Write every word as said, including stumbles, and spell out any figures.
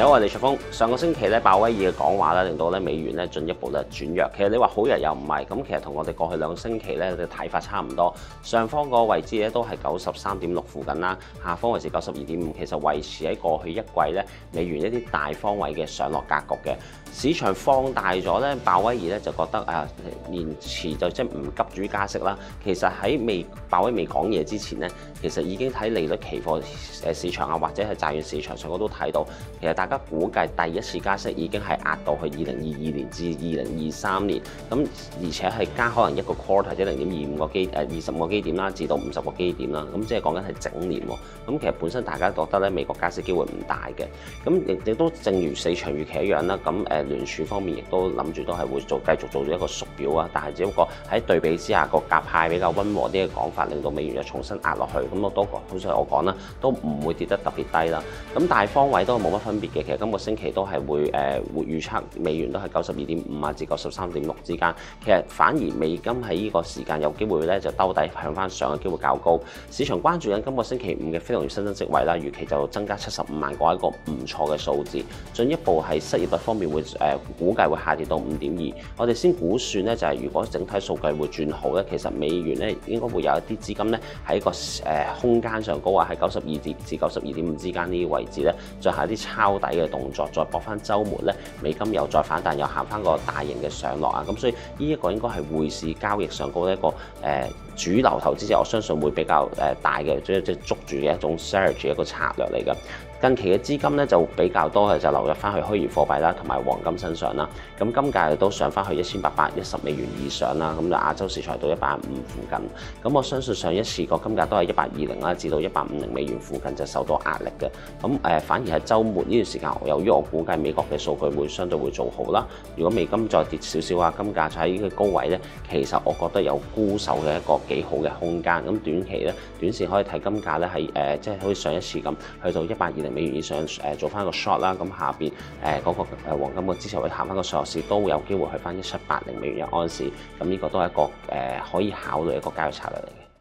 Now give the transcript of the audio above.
你好，我係李卓峰。上個星期咧，鮑威爾嘅講話咧，令到咧美元咧進一步咧轉弱。其實你話好日又唔係，咁其實同我哋過去兩個星期咧嘅睇法差唔多。上方個位置咧都係九十三點六附近啦，下方位置九十二點五，其實維持喺過去一季咧美元一啲大方位嘅上落格局嘅。市場放大咗咧，鮑威爾咧就覺得啊，延遲就即係唔急住加息啦。其實喺未鮑威未講嘢之前咧，其實已經睇利率期貨誒市場啊，或者係債券市場上我都睇到，其實大家估計第一次加息已經係壓到去二零二二年至二零二三年，咁而且係加可能一個 quarter 即係零點二五個基誒二十個基點啦，至到五十個基點啦，咁即係講緊係整年喎。咁其實本身大家覺得咧美國加息機會唔大嘅，咁亦亦都正如市場預期一樣啦。咁誒聯儲方面亦都諗住都係會做繼續做咗一個縮表啊，但係只不過喺對比之下個鴿派比較溫和啲嘅講法，令到美元又重新壓落去。咁我都好似我講啦，都唔會跌得特別低啦。咁大方位都冇乜分別嘅，其實今個星期都係會誒、呃、會預測美元都係九十二點五啊至九十三點六之間。其實反而美金喺呢個時間有機會咧就兜底向翻上嘅機會較高。市場關注緊今個星期五嘅非農業新增職位啦，預期就增加七十五萬個，一個唔錯嘅數字。進一步係失業率方面會誒、呃、估計會下跌到五點二。我哋先估算咧就係、是、如果整體數據會轉好咧，其實美元咧應該會有一啲資金咧喺個誒、呃、空間上高啊，喺九十二至至九十二點五之間呢啲位置咧，再下啲抄底嘅動作，再搏翻週末咧，美金又再反彈，又行翻個大型嘅上落啊！咁所以呢一個應該係匯市交易上高一個誒、呃、主流投資者，我相信會比較誒大嘅，即係即係捉住嘅一種 surge 一個策略嚟嘅。近期嘅資金咧就比較多嘅就流入翻去虛擬貨幣啦，同埋黃金身上啦。咁金價都上翻去一千八百一十美元以上啦。咁就亞洲市場到一百五附近。咁我相信上一次個金價都係一百二零啦，至到一百五零美元附近就受到壓力嘅。咁誒反而係週末呢段時間，由於我估計美國嘅數據會相對會做好啦。如果美金再跌少少啊，金價就喺呢個高位咧，其實我覺得有沽售嘅一個幾好嘅空間。咁短期咧，短線可以睇金價咧係誒，即係好似上一次咁，去到一百二零美元以上誒做翻個 short 啦，咁下邊誒嗰個誒黃金嘅支持位行翻個上落市都有機會去翻一七八零美元一盎司，咁呢個都係一個誒可以考慮一個交易策略嚟嘅。